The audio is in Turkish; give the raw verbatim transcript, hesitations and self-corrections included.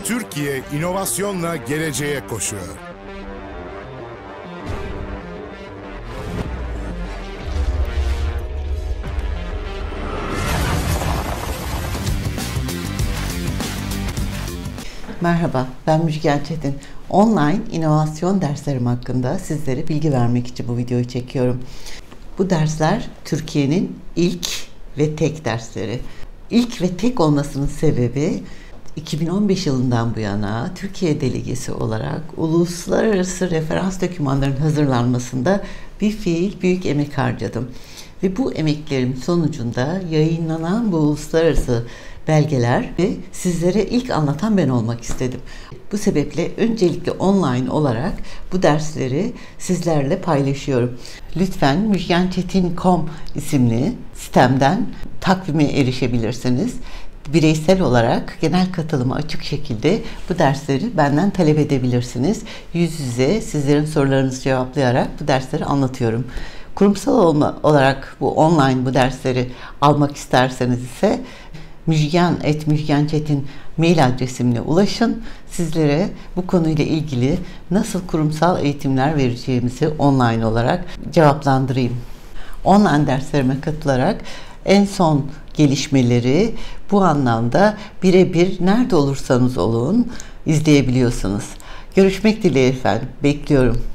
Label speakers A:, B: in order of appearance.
A: Türkiye inovasyonla geleceğe koşuyor.
B: Merhaba, ben Müjgan Çetin. Online inovasyon derslerim hakkında sizlere bilgi vermek için bu videoyu çekiyorum. Bu dersler Türkiye'nin ilk ve tek dersleri. İlk ve tek olmasının sebebi iki bin on beş yılından bu yana Türkiye delegesi olarak uluslararası referans dokümanların hazırlanmasında bir fiil büyük emek harcadım. Ve bu emeklerim sonucunda yayınlanan bu uluslararası belgeler ve sizlere ilk anlatan ben olmak istedim. Bu sebeple öncelikle online olarak bu dersleri sizlerle paylaşıyorum. Lütfen müjgan çetin nokta com isimli sitemden takvime erişebilirsiniz. Bireysel olarak genel katılıma açık şekilde bu dersleri benden talep edebilirsiniz. Yüz yüze sizlerin sorularınızı cevaplayarak bu dersleri anlatıyorum. Kurumsal olma olarak bu online bu dersleri almak isterseniz ise müjgan at müjgan çetin mail adresimle ulaşın. Sizlere bu konuyla ilgili nasıl kurumsal eğitimler vereceğimizi online olarak cevaplandırayım. Online derslerime katılarak en son gelişmeleri bu anlamda birebir nerede olursanız olun izleyebiliyorsunuz. Görüşmek dileğiyle efendim. Bekliyorum.